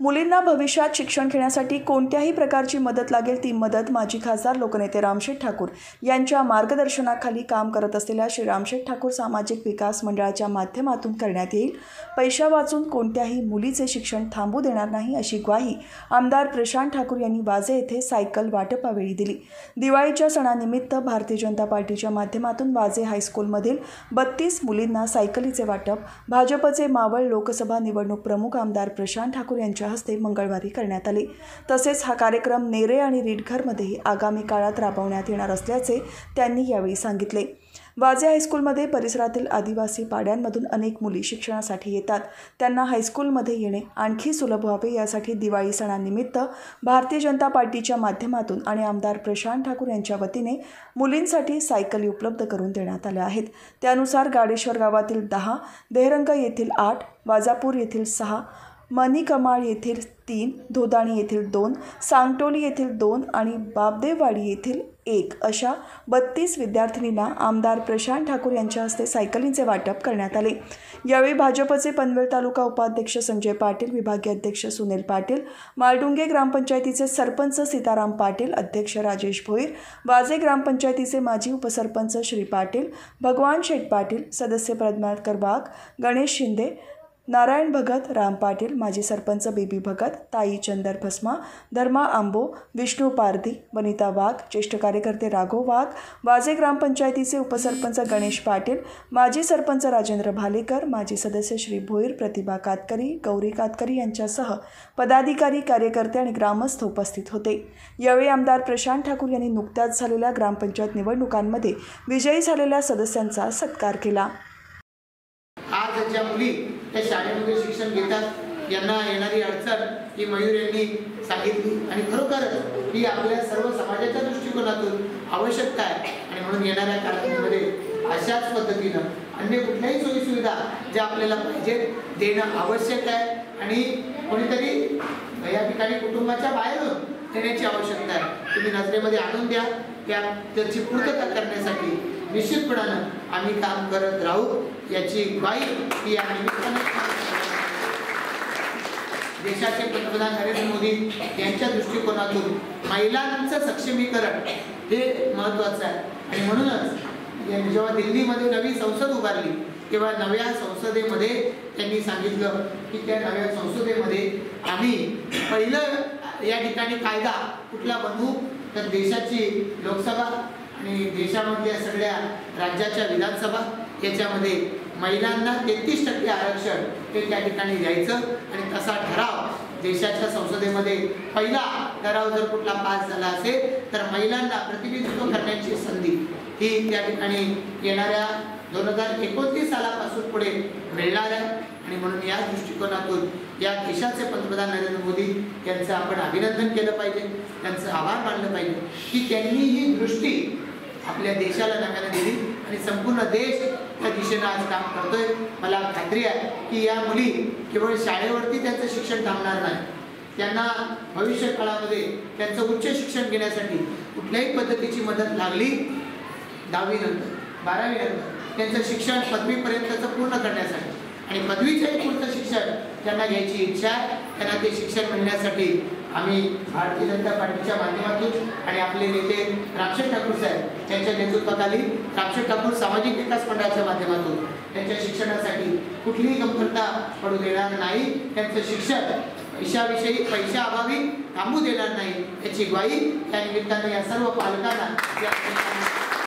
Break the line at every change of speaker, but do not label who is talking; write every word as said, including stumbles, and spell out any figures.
मुलींना भविष्यात शिक्षण घेण्यासाठी कोणत्याही प्रकारची मदत लागेल ती मदत माजी खासदार लोकनेते रामशेठ ठाकूर यांच्या मार्गदर्शनाखाली काम करत असलेल्या श्री रामशेठ ठाकूर सामाजिक विकास मंडळाच्या माध्यमातून करण्यात येईल। पैसा वाचून कोणत्याही मुलीचे शिक्षण थांबू देणार नाही अशी ग्वाही आमदार प्रशांत ठाकूर यांनी वाजे येथे सायकल वाटपावेळी दिली। दिवाळीच्या सणानिमित्त भारतीय जनता पार्टीच्या माध्यमातून वाजे हायस्कूलमधील बत्तीस मुलींना सायकलीचे वाटप भाजपचे मावळ लोकसभा निवडणूक प्रमुख आमदार प्रशांत ठाकूर यांच्या हस्ते मंगळवारी करण्यात आले। तसेच हा कार्यक्रम नेरे आणि रीडघरमध्येही आगामी काळात राबवण्यात येणार असल्याचे त्यांनी यावेळी सांगितले। वाजे हायस्कूलमध्ये परिसरातील आदिवासी पाड्यांमधून अनेक मुली शिक्षणासाठी येतात। त्यांना हायस्कूलमध्ये येणे आणखी सुलभ व्हावे यासाठी दिवाळी सणानिमित्त भारतीय जनता पार्टीच्या माध्यमातून आणि आमदार प्रशांत ठाकूर यांच्या वतीने मुलींसाठी सायकली उपलब्ध करून देण्यात आल्या आहेत। त्यानुसार गाडेश्वर गावातील दहा, देहरंग येथील आठ, वाजापूर येथील सहा, मणिकमाळ येथील तीन, धोदाणी येथील दोन, सांगटोली येथील दोन आणि बाबदेववाडी येथील एक अशा बत्तीस विद्यार्थिनींना आमदार प्रशांत ठाकूर यांच्या हस्ते सायकलींचे वाटप करण्यात आले। यावेळी भाजपचे पनवेल तालुका उपाध्यक्ष संजय पाटील, विभागीय अध्यक्ष सुनील पाटील, माळडुंगे ग्रामपंचायतीचे सरपंच सीताराम पाटील, अध्यक्ष राजेश भोईर, वाजे ग्रामपंचायतीचे माजी उपसरपंच श्री पाटील, भगवान शेठ पाटील, सदस्य पद्माकर वाघ, गणेश शिंदे, नारायण भगत, राम पाटील, माजी सरपंच बेबी भगत, ताई चंदर भस्मा, धर्मा आंबो, विष्णू पारधी, वनिता वाघ, ज्येष्ठ कार्यकर्ते राघव वाघ, वाजे ग्रामपंचायतीचे उपसरपंच गणेश पाटील, माजी सरपंच राजेंद्र भालेकर, माजी सदस्य श्री भोईर, प्रतिभा कातकरी, गौरी कातकरी यांच्यासह पदाधिकारी, कार्यकर्ते आणि ग्रामस्थ उपस्थित होते। यावेळी आमदार प्रशांत ठाकूर यांनी नुकत्याच झालेल्या ग्रामपंचायत निवडणुकांमध्ये विजयी झालेल्या सदस्यांचा सत्कार केला।
आज ज्या मुली त्या शाळेमध्ये शिक्षण घेतात यांना येणारी अडचण ही मयूर यांनी सांगितली आणि खरोखर ही आपल्या सर्व समाजाच्या दृष्टिकोनातून आवश्यकता आहे आणि म्हणून येणाऱ्या काळामध्ये अशाच पद्धतीनं अन्य कुठल्याही सोयीसुविधा ज्या आपल्याला पाहिजेत देणं आवश्यक आहे आणि कोणीतरी या ठिकाणी कुटुंबाच्या बाहेरून देण्याची आवश्यकता आहे। तुम्ही नजरेमध्ये आणून द्या, त्या त्याची पूर्तता करण्यासाठी निश्चितपणानं आम्ही काम करत राहू याची ग्वाही ही या निमित्ताने देशाचे पंतप्रधान नरेंद्र मोदी यांच्या दृष्टिकोनातून महिलांचं सक्षमीकरण हे महत्त्वाचं आहे आणि म्हणूनच जेव्हा दिल्लीमध्ये नवी संसद उभारली तेव्हा नव्या संसदेमध्ये त्यांनी सांगितलं की त्या नव्या संसदेमध्ये आम्ही पहिलं या ठिकाणी कायदा कुठला बनवू तर देशाची लोकसभा आणि देशामधल्या सगळ्या राज्याच्या विधानसभा याच्यामध्ये महिलांना तेहतीस टक्के आरक्षण हे त्या ठिकाणी द्यायचं आणि तसा ठराव देशाच्या संसदेमध्ये पहिला ठराव जर कुठला पास झाला असेल तर महिलांना प्रतिनिधित्व करण्याची संधी ही त्या ठिकाणी येणाऱ्या दोन हजार एकोणतीस सालापासून पुढे मिळणार आहे आणि म्हणून या दृष्टिकोनातून या देशाचे पंतप्रधान नरेंद्र मोदी यांचं आपण अभिनंदन केलं पाहिजे, त्यांचं आभार मानलं पाहिजे की त्यांनी ही दृष्टी आपल्या देशाला नव्याने दिली आणि संपूर्ण देश त्या दिशेनं आज काम करतोय। मला खात्री आहे की या मुली केवळ शाळेवरती त्यांचं शिक्षण थांबणार नाही, त्यांना भविष्य काळामध्ये त्यांचं उच्च शिक्षण घेण्यासाठी कुठल्याही पद्धतीची मदत लागली दहावी नंतर बारावी नंतर त्यांचं शिक्षण पदवीपर्यंतचं पूर्ण करण्यासाठी आणि पदवीचंही पुढचं शिक्षण त्यांना घ्यायची इच्छा आहे, त्यांना ते शिक्षण मिळण्यासाठी आम्ही भारतीय जनता पार्टीच्या माध्यमातून आणि आपले नेते रामशेठ ठाकूर साहेब यांच्या नेतृत्वाखाली रामशेठ ठाकूर सामाजिक विकास मंडळाच्या माध्यमातून त्यांच्या शिक्षणासाठी कुठलीही कमतरता पडू देणार नाही, त्यांचं शिक्षण पैशाविषयी पैशाअभावी थांबू देणार नाही याची ग्वाही या निमित्ताने या सर्व पालकांना